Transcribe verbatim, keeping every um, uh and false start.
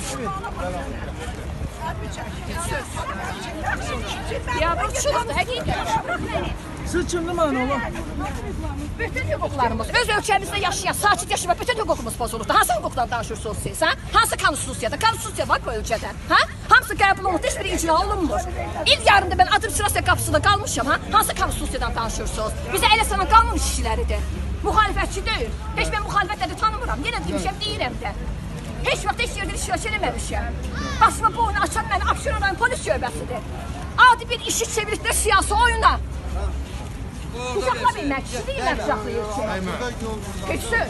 Ya bu çıldır, həqiqət. Siz kimli mənə ola? Bütün hüquqlarımız, öz ölkəmizdə yaşayan, sakit yaşayan bütün hüququmuz pozulurdu. Hansı hüquqdan danışırsınız siz, ha? Hansı konstitusiyada? Konstitusiya var bu ölkədə, ha? Hamısı qəbul olunur, heç biri icra olunmur. İl yarımda mən administrasiya qapısında qalmışam, ha? Hansı konstitusiyadan danışırsınız? Bizə elə sana qanun işçiləridir. Müxalifətçi deyil. Heç mən müxalifətləri tanımıram. Yenə demişəm, deyirəm də. Heç vaxt heç yerdə iştirak eləməmişəm. Başıma boyunu açan məni Abşeron polis şöbəsidir. Adi bir işi çevirdikdə siyasi oyuna. Kucaqla bilmək, kişi deyillər kucaqlayır ki. Heç söz.